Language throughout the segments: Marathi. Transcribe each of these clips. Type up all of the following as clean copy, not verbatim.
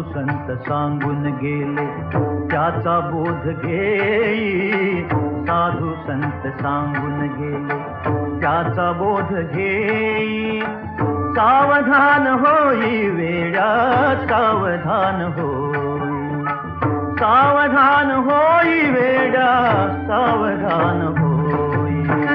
संत सांगून गेले त्याचा बोध घेई, साधू संत सांगून गेले त्याचा बोध घेई. सावधान होई वेड्या सावधान होई, सावधान होई वेड्या सावधान होई.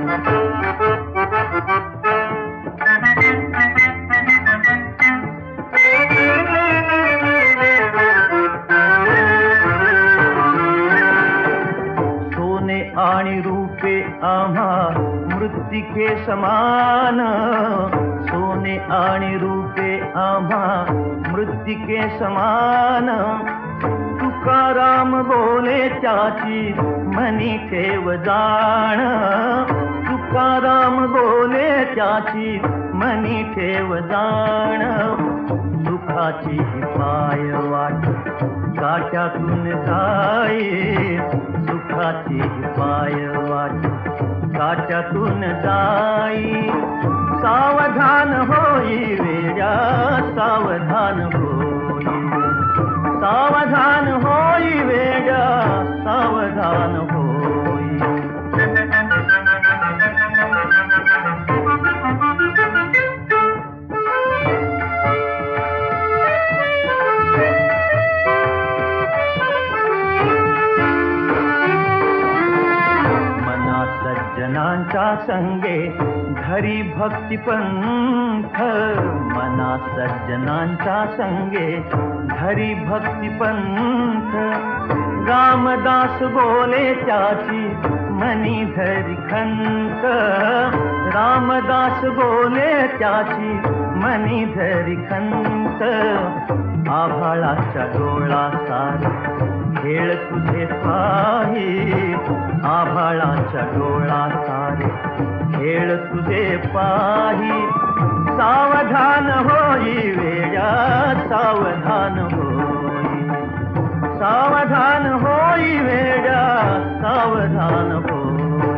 सोने आणि रूपे आम्हा मृत्तिके समान, सोने आणि रूपे आम्हा मृत्तिके समान. तुकाराम बोले त्याची मनी ठेव जाण, तुकाराम बोले त्याची मनी ठेव जाण. सुखाची पाय वाट काट्यातून जाई, सुखाची पाय वाट काट्यातून जाई. सावधान होई वेड्या सावधान होई, सावधान होई वेड्या सावधान होई. मना सज्जनांच्या संगे घरी भक्ती पंथ, मना सज्जनांच्या संगे घरी भक्ती पंथ. रामदास बोले त्याची मनी धरी खंत, रामदास बोले त्याची मनी धरी खंत. आभाळाच्या डोळा सारे खेळ तुझे पाही, आभाळाच्या डोळा सारे खेळ तुझे पाही. सावधान होई वेड्या सावधान होई, सावधान होई वेड्या सावधान होई.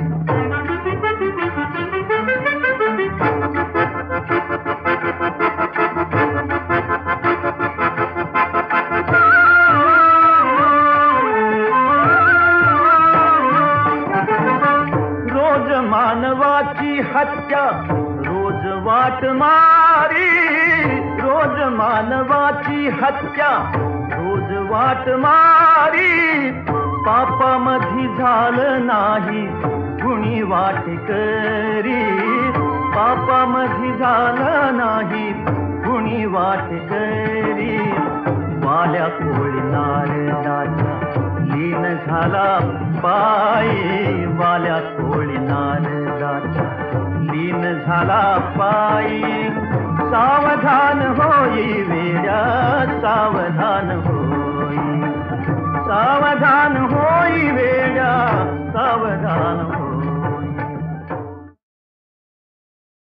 रोज मानवाची हत्या रोज वाट मारी, रोज मानवाची हत्या रोज वाट मारी. पापामधी झालं नाही कुणी वाट करी, पापामधी झालं नाही कुणी वाट करी. वाल्या कोळी नारदाच्या लीन झाला पायी, वाल्या कोळी नारदाच्या लीन झाला पायी. सावधान होई वेड्या सावधान होई.